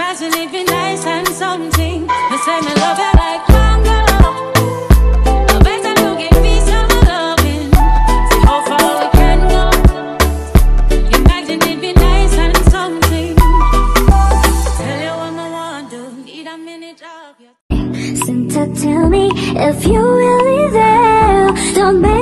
Imagine it be nice and something. You say me love you like bungalow. I better you give me some loving. See how far we can go. Imagine it be nice and something. Tell you what I want to. Need a minute of you. Santa, tell me if you're really there. Don't make